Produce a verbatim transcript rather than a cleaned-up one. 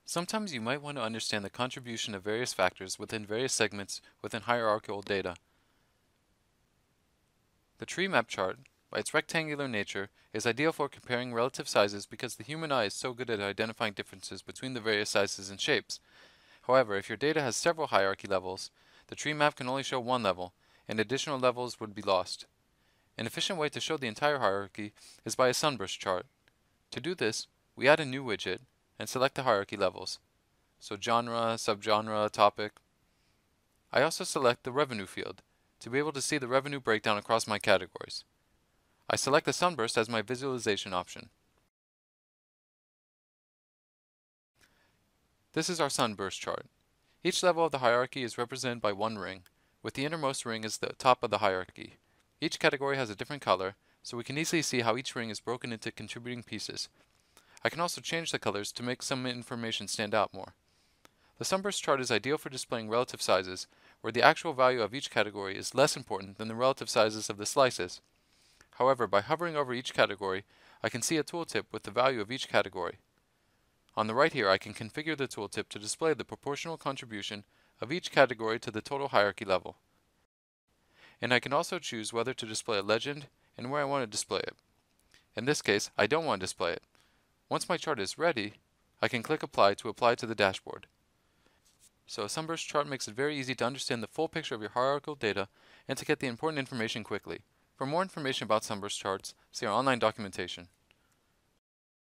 Sometimes you might want to understand the contribution of various factors within various segments within hierarchical data. The tree map chart, by its rectangular nature, is ideal for comparing relative sizes because the human eye is so good at identifying differences between the various sizes and shapes. However, if your data has several hierarchy levels, the tree map can only show one level, and additional levels would be lost. An efficient way to show the entire hierarchy is by a Sunburst chart. To do this, we add a new widget and select the hierarchy levels, so genre, subgenre, topic. I also select the revenue field to be able to see the revenue breakdown across my categories. I select the Sunburst as my visualization option. This is our Sunburst chart. Each level of the hierarchy is represented by one ring, with the innermost ring as the top of the hierarchy. Each category has a different color, so we can easily see how each ring is broken into contributing pieces. I can also change the colors to make some information stand out more. The Sunburst chart is ideal for displaying relative sizes, where the actual value of each category is less important than the relative sizes of the slices. However, by hovering over each category, I can see a tooltip with the value of each category. On the right here, I can configure the tooltip to display the proportional contribution of each category to the total hierarchy level. And I can also choose whether to display a legend and where I want to display it. In this case, I don't want to display it. Once my chart is ready, I can click Apply to apply to the dashboard. So a Sunburst chart makes it very easy to understand the full picture of your hierarchical data and to get the important information quickly. For more information about Sunburst charts, see our online documentation.